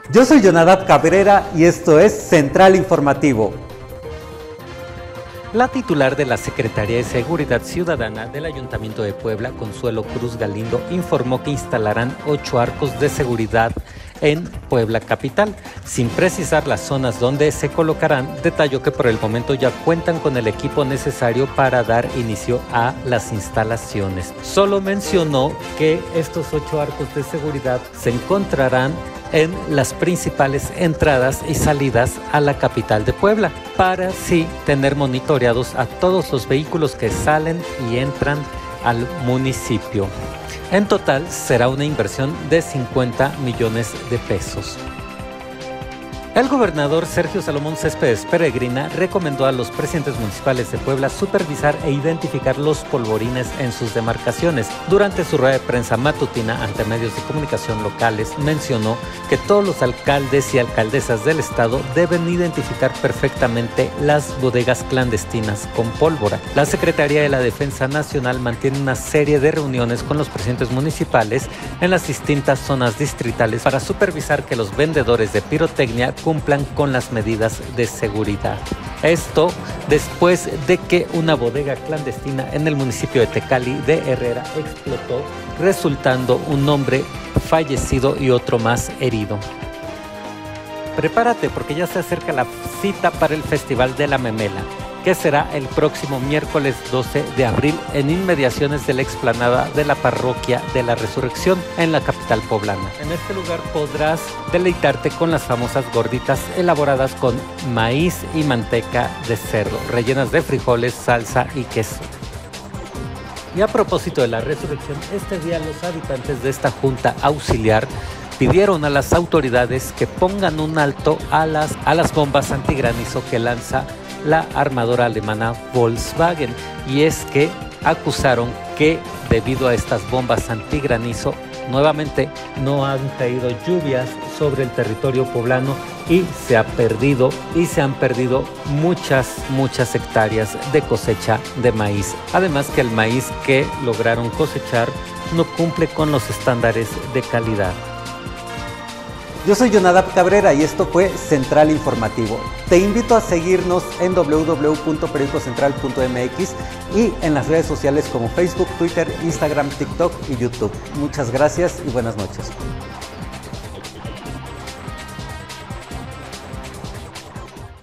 Yo soy Jonadab Cabrera y esto es Central Informativo. La titular de la Secretaría de Seguridad Ciudadana del Ayuntamiento de Puebla, Consuelo Cruz Galindo, informó que instalarán 8 arcos de seguridad en Puebla capital. Sin precisar las zonas donde se colocarán, detalló que por el momento ya cuentan con el equipo necesario para dar inicio a las instalaciones. Solo mencionó que estos 8 arcos de seguridad se encontrarán en las principales entradas y salidas a la capital de Puebla, para así tener monitoreados a todos los vehículos que salen y entran al municipio. En total será una inversión de 50 millones de pesos. El gobernador Sergio Salomón Céspedes Peregrina recomendó a los presidentes municipales de Puebla supervisar e identificar los polvorines en sus demarcaciones. Durante su rueda de prensa matutina ante medios de comunicación locales, mencionó que todos los alcaldes y alcaldesas del estado deben identificar perfectamente las bodegas clandestinas con pólvora. La Secretaría de la Defensa Nacional mantiene una serie de reuniones con los presidentes municipales en las distintas zonas distritales para supervisar que los vendedores de pirotecnia cumplan con las medidas de seguridad. Esto después de que una bodega clandestina en el municipio de Tecali de Herrera explotó, resultando un hombre fallecido y otro más herido. Prepárate porque ya se acerca la cita para el Festival de la Memela, que será el próximo miércoles 12 de abril en inmediaciones de la explanada de la Parroquia de la Resurrección en la capital poblana. En este lugar podrás deleitarte con las famosas gorditas elaboradas con maíz y manteca de cerdo, rellenas de frijoles, salsa y queso. Y a propósito de la Resurrección, este día los habitantes de esta junta auxiliar pidieron a las autoridades que pongan un alto a las bombas antigranizo que lanza la armadora alemana Volkswagen, y es que acusaron que debido a estas bombas antigranizo nuevamente no han caído lluvias sobre el territorio poblano y se han perdido muchas hectáreas de cosecha de maíz. Además que el maíz que lograron cosechar no cumple con los estándares de calidad. Yo soy Jonadab Cabrera y esto fue Central Informativo. Te invito a seguirnos en www.periodicocentral.mx y en las redes sociales como Facebook, Twitter, Instagram, TikTok y YouTube. Muchas gracias y buenas noches.